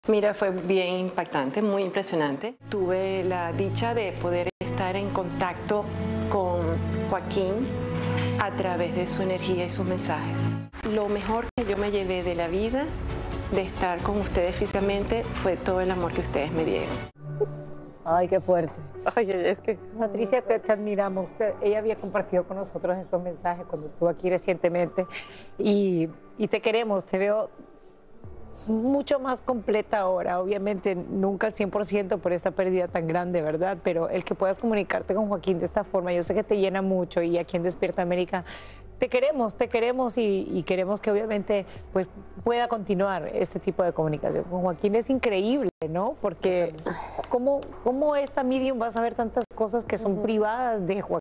Mira, fue bien impactante, muy impresionante. Tuve la dicha de poder estar en contacto con Joaquín a través de su energía y sus mensajes. Lo mejor que yo me llevé de la vida, de estar con ustedes físicamente, fue todo el amor que ustedes me dieron. Ay, qué fuerte. Ay, es que Patricia, te admiramos. Ella había compartido con nosotros estos mensajes cuando estuvo aquí recientemente y te queremos, te veo mucho más completa ahora. Obviamente nunca al 100% por esta pérdida tan grande, ¿verdad? Pero el que puedas comunicarte con Joaquín de esta forma, yo sé que te llena mucho y aquí en Despierta América te queremos y queremos que obviamente pues, pueda continuar este tipo de comunicación. Con Joaquín es increíble, ¿no? Porque ¿cómo esta medium va a saber tantas cosas que son privadas de Joaquín?